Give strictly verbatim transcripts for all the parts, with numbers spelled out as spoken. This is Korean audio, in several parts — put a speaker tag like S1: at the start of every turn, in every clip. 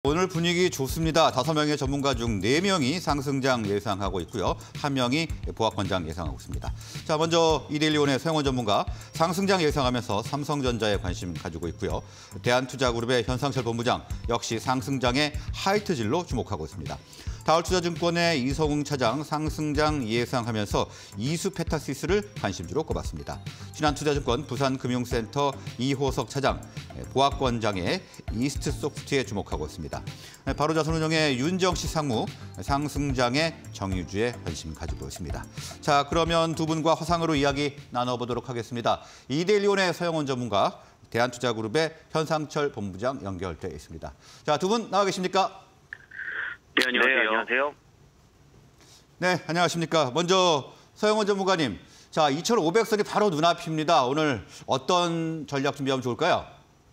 S1: 오늘 분위기 좋습니다. 다섯 명의 전문가 중 네 명이 상승장 예상하고 있고요. 한 명이 보합권장 예상하고 있습니다. 자, 먼저 이데일리온의 서영원 전문가 상승장 예상하면서 삼성전자에 관심 가지고 있고요. 대한투자그룹의 현상철 본부장 역시 상승장의 하이트질로 주목하고 있습니다. 다올투자증권의 이성웅 차장 상승장 예상하면서 이수페타시스를 관심주로 꼽았습니다. 신한투자증권 부산금융센터 이호석 차장, 보합권장의 이스트소프트에 주목하고 있습니다. 바로자손운용의 윤정씨 상무, 상승장의 정유주에 관심 가지고 있습니다. 자, 그러면 두 분과 화상으로 이야기 나눠보도록 하겠습니다. 이데일리온의 서영원 전문가, 대한투자그룹의 현상철 본부장 연결돼 있습니다. 자, 두 분 나와 계십니까?
S2: 네, 안녕하세요.
S3: 네, 안녕하세요.
S1: 네, 안녕하십니까. 먼저 서영원 전문가님, 자, 이천오백 선이 바로 눈앞입니다. 오늘 어떤 전략 준비하면 좋을까요?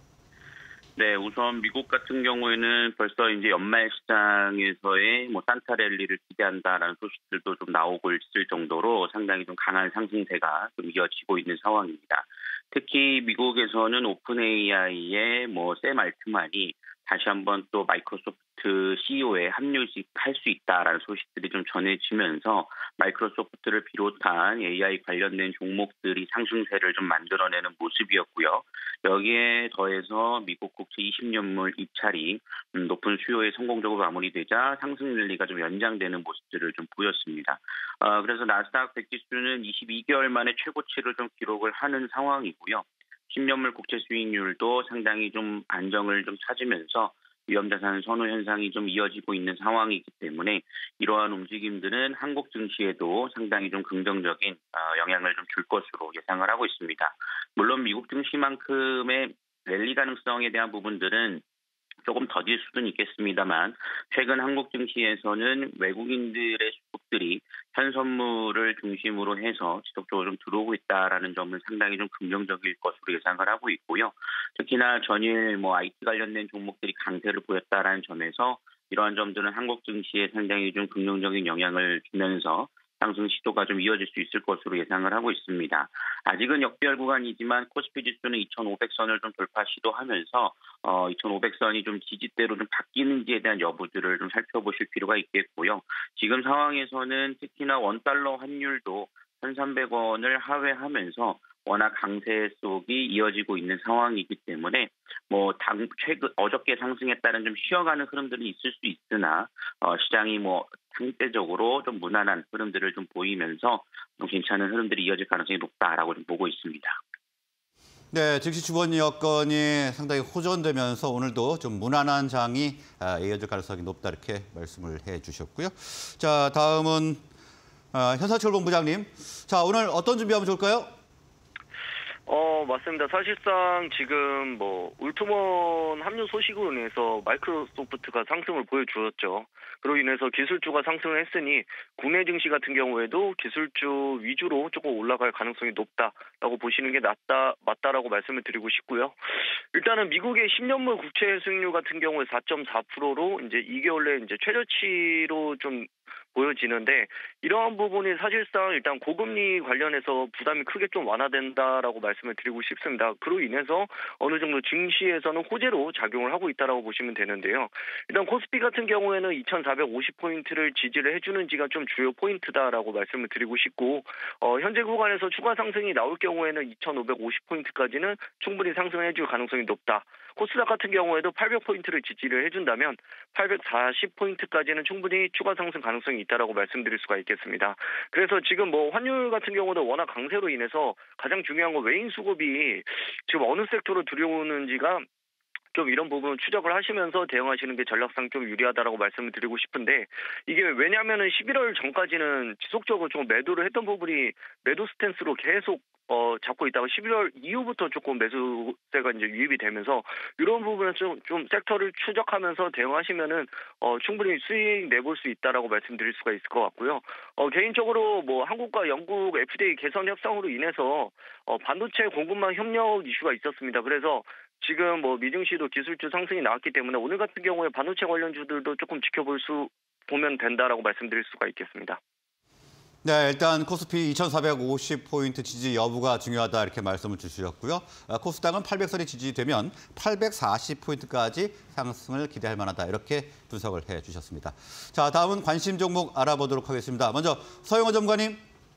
S2: 네, 우선 미국 같은 경우에는 벌써 이제 연말 시장에서의 뭐 산타 랠리를 기대한다라는 소식들도 좀 나오고 있을 정도로 상당히 좀 강한 상승세가 좀 이어지고 있는 상황입니다. 특히 미국에서는 오픈 에이아이의 뭐 샘 알트만이 다시 한번 또 마이크로소프트 씨이오에 합류할 수 있다라는 소식들이 좀 전해지면서 마이크로소프트를 비롯한 에이아이 관련된 종목들이 상승세를 좀 만들어내는 모습이었고요. 여기에 더해서 미국 국채 이십 년물 입찰이 높은 수요에 성공적으로 마무리되자 상승 랠리가 좀 연장되는 모습들을 좀 보였습니다. 어, 그래서 나스닥 백 지수는 이십이 개월 만에 최고치를 좀 기록을 하는 상황이고요. 십 년물 국채 수익률도 상당히 좀 안정을 좀 찾으면서 위험자산 선호 현상이 좀 이어지고 있는 상황이기 때문에 이러한 움직임들은 한국 증시에도 상당히 좀 긍정적인 영향을 좀 줄 것으로 예상을 하고 있습니다. 물론 미국 증시만큼의 랠리 가능성에 대한 부분들은 조금 더딜 수는 있겠습니다만 최근 한국 증시에서는 외국인들의 수급들이 현선물을 중심으로 해서 지속적으로 좀 들어오고 있다라는 점은 상당히 좀 긍정적일 것으로 예상을 하고 있고요. 특히나 전일 뭐 아이티 관련된 종목들이 강세를 보였다라는 점에서 이러한 점들은 한국 증시에 상당히 좀 긍정적인 영향을 주면서 상승 시도가 좀 이어질 수 있을 것으로 예상을 하고 있습니다. 아직은 역별 구간이지만 코스피 지수는 이천오백 선을 좀 돌파 시도하면서 어, 이천오백 선이 좀 지지대로 좀 바뀌는지에 대한 여부들을 좀 살펴보실 필요가 있겠고요. 지금 상황에서는 특히나 원달러 환율도 천삼백 원을 하회하면서 워낙 강세 속이 이어지고 있는 상황이기 때문에 뭐 당 최근 어저께 상승했다는 좀 쉬어가는 흐름들은 있을 수 있으나 어, 시장이 뭐 상대적으로 좀 무난한 흐름들을 좀 보이면서 좀 괜찮은 흐름들이 이어질 가능성이 높다라고 좀 보고 있습니다.
S1: 네, 즉시 주번 여건이 상당히 호전되면서 오늘도 좀 무난한 장이 이어질 가능성이 높다 이렇게 말씀을 해주셨고요. 자, 다음은 현상철 본부장님. 자, 오늘 어떤 준비하면 좋을까요?
S3: 어, 맞습니다. 사실상 지금 뭐 울트먼 합류 소식으로 인해서 마이크로소프트가 상승을 보여주었죠. 그로 인해서 기술주가 상승을 했으니 국내 증시 같은 경우에도 기술주 위주로 조금 올라갈 가능성이 높다라고 보시는 게 낫다, 맞다라고 말씀을 드리고 싶고요. 일단은 미국의 십 년물 국채 수익률 같은 경우에 사 점 사 퍼센트로 이제 이 개월 내 이제 최저치로 좀 보여지는데 이러한 부분이 사실상 일단 고금리 관련해서 부담이 크게 좀 완화된다라고 말씀을 드리고 싶습니다. 그로 인해서 어느 정도 증시에서는 호재로 작용을 하고 있다라고 보시면 되는데요. 일단 코스피 같은 경우에는 이천사백오십 포인트를 지지를 해주는지가 좀 주요 포인트다라고 말씀을 드리고 싶고 어, 현재 구간에서 추가 상승이 나올 경우에는 이천오백오십 포인트까지는 충분히 상승해줄 가능성이 높다. 코스닥 같은 경우에도 팔백 포인트를 지지를 해준다면 팔백사십 포인트까지는 충분히 추가 상승 가능성이 있다라고 말씀드릴 수가 있겠습니다. 그래서 지금 뭐 환율 같은 경우도 워낙 강세로 인해서 가장 중요한 건 외인 수급이 지금 어느 섹터로 들여오는지가 좀 이런 부분 추적을 하시면서 대응하시는 게 전략상 좀 유리하다라고 말씀을 드리고 싶은데 이게 왜냐하면은 십일월 전까지는 지속적으로 좀 매도를 했던 부분이 매도 스탠스로 계속 어, 잡고 있다가 십일월 이후부터 조금 매수세가 이제 유입이 되면서 이런 부분은 좀, 좀 섹터를 추적하면서 대응하시면은 어, 충분히 수익 내볼 수 있다라고 말씀드릴 수가 있을 것 같고요. 어, 개인적으로 뭐 한국과 영국 에프디에이 개선 협상으로 인해서 어, 반도체 공급망 협력 이슈가 있었습니다. 그래서 지금 뭐 미증시도 기술주 상승이 나왔기 때문에 오늘 같은 경우에 반도체 관련주들도 조금 지켜볼 수 보면 된다라고 말씀드릴 수가 있겠습니다.
S1: 네, 일단 코스피 이천사백오십 포인트 지지 여부가 중요하다 이렇게 말씀을 주셨고요. 코스닥은 팔백 선이 지지되면 팔백사십 포인트까지 상승을 기대할 만하다 이렇게 분석을 해주셨습니다. 자, 다음은 관심 종목 알아보도록 하겠습니다. 먼저 서영호 전무관님.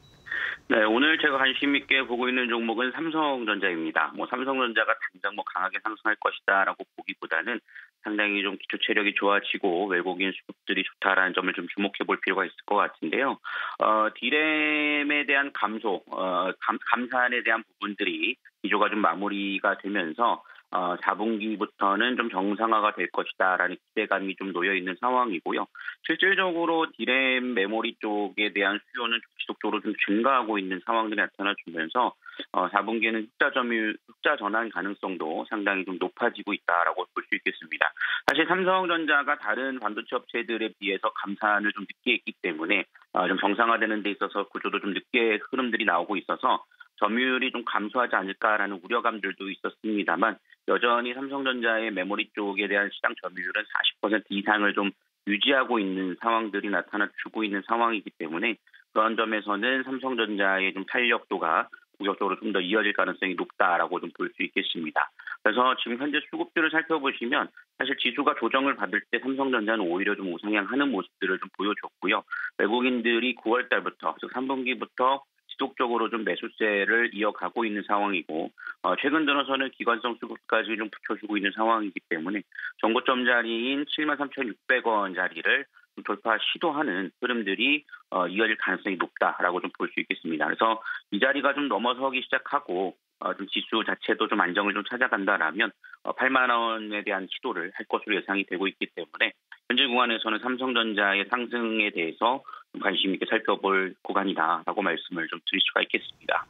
S2: 네, 오늘 제가 관심 있게 보고 있는 종목은 삼성전자입니다. 뭐 삼성전자가 당장 뭐 강하게 상승할 것이다라고 보기보다는 상당히 좀 기초 체력이 좋아지고 외국인 수급들이 좋다라는 점을 좀 주목해 볼 필요가 있을 것 같은데요. 어, 디램에 대한 감소, 어, 감, 감산에 대한 부분들이 기조가 좀 마무리가 되면서 어, 사 분기부터는 좀 정상화가 될 것이다라는 기대감이 좀 놓여 있는 상황이고요. 실질적으로 디램 메모리 쪽에 대한 수요는 지속적으로 좀 증가하고 있는 상황들이 나타나주면서 어, 사 분기에는 흑자 점유, 흑자 전환 가능성도 상당히 좀 높아지고 있다라고 볼 수 있겠습니다. 사실 삼성전자가 다른 반도체 업체들에 비해서 감산을 좀 늦게 했기 때문에 어, 좀 정상화되는 데 있어서 구조도 좀 늦게 흐름들이 나오고 있어서 점유율이 좀 감소하지 않을까라는 우려감들도 있었습니다만 여전히 삼성전자의 메모리 쪽에 대한 시장 점유율은 사십 퍼센트 이상을 좀 유지하고 있는 상황들이 나타나주고 있는 상황이기 때문에 그런 점에서는 삼성전자의 좀 탄력도가 공격적으로 좀 더 이어질 가능성이 높다라고 좀 볼 수 있겠습니다. 그래서 지금 현재 수급들을 살펴보시면 사실 지수가 조정을 받을 때 삼성전자는 오히려 좀 우상향하는 모습들을 좀 보여줬고요. 외국인들이 구월 달부터 즉 삼 분기부터 지속적으로 좀 매수세를 이어가고 있는 상황이고 어, 최근 들어서는 기관성 수급까지 좀 붙여주고 있는 상황이기 때문에 정고점 자리인 칠만 삼천육백 원 자리를 좀 돌파 시도하는 흐름들이 어, 이어질 가능성이 높다라고 좀 볼 수 있겠습니다. 그래서 이 자리가 좀 넘어서기 시작하고 어, 좀 지수 자체도 좀 안정을 좀 찾아간다라면 어, 팔만 원에 대한 시도를 할 것으로 예상이 되고 있기 때문에 현재 구간에서는 삼성전자의 상승에 대해서 좀 관심 있게 살펴볼 구간이다라고 말씀을 좀 드릴 수가 있겠습니다.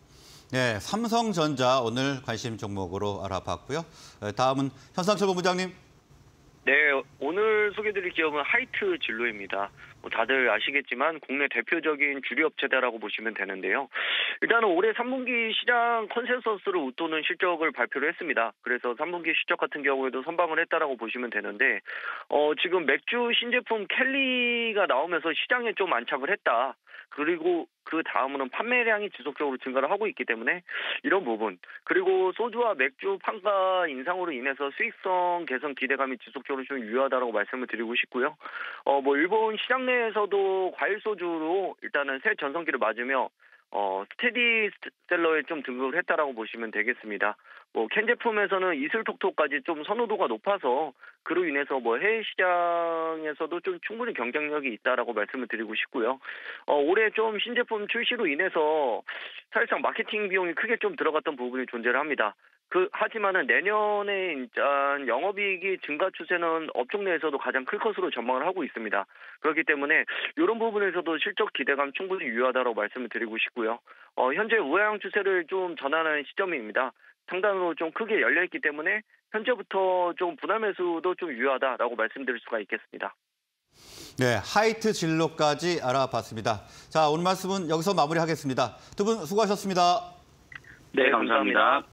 S1: 네, 삼성전자 오늘 관심 종목으로 알아봤고요. 다음은 현상철 본부장님.
S3: 네, 오늘 소개드릴 기업은 하이트 진로입니다. 뭐 다들 아시겠지만 국내 대표적인 주류업체다라고 보시면 되는데요. 일단은 올해 삼 분기 시장 컨센서스를 웃도는 실적을 발표를 했습니다. 그래서 삼 분기 실적 같은 경우에도 선방을 했다라고 보시면 되는데 어, 지금 맥주 신제품 켈리가 나오면서 시장에 좀 안착을 했다. 그리고 그 다음으로는 판매량이 지속적으로 증가를 하고 있기 때문에 이런 부분 그리고 소주와 맥주 판가 인상으로 인해서 수익성 개선 기대감이 지속적으로 좀 유효하다고 말씀을 드리고 싶고요. 어 뭐 일본 시장 내에서도 과일 소주로 일단은 새 전성기를 맞으며 어 스테디셀러에 좀 등극을 했다라고 보시면 되겠습니다. 뭐 캔 제품에서는 이슬톡톡까지 좀 선호도가 높아서 그로 인해서 뭐 해외 시장에서도 좀 충분히 경쟁력이 있다라고 말씀을 드리고 싶고요. 어 올해 좀 신제품 출시로 인해서 사실상 마케팅 비용이 크게 좀 들어갔던 부분이 존재를 합니다. 그 하지만은 내년에 일단 영업이익이 증가 추세는 업종 내에서도 가장 클 것으로 전망을 하고 있습니다. 그렇기 때문에 이런 부분에서도 실적 기대감 충분히 유효하다고 말씀을 드리고 싶고요. 어, 현재 우하향 추세를 좀 전환하는 시점입니다. 상단으로 좀 크게 열려있기 때문에 현재부터 좀 분할 매수도 좀 유효하다라고 말씀드릴 수가 있겠습니다.
S1: 네, 하이트 진로까지 알아봤습니다. 자, 오늘 말씀은 여기서 마무리하겠습니다. 두 분 수고하셨습니다.
S2: 네, 감사합니다.